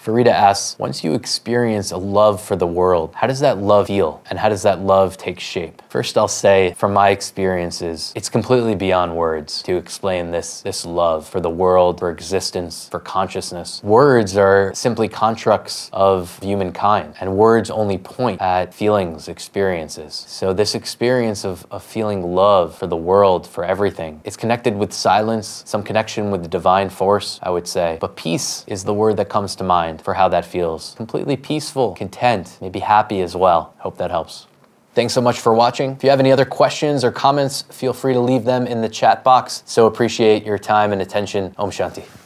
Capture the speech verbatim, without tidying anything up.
Farida asks, once you experience a love for the world, how does that love feel? And how does that love take shape? First, I'll say, from my experiences, it's completely beyond words to explain this, this love for the world, for existence, for consciousness. Words are simply constructs of humankind, and words only point at feelings, experiences. So this experience of, of feeling love for the world, for everything, it's connected with silence, some connection with the divine force, I would say. But peace is the word that comes to mind for how that feels. Completely peaceful, content, maybe happy as well. Hope that helps. Thanks so much for watching. If you have any other questions or comments, feel free to leave them in the chat box. So appreciate your time and attention. Om Shanti.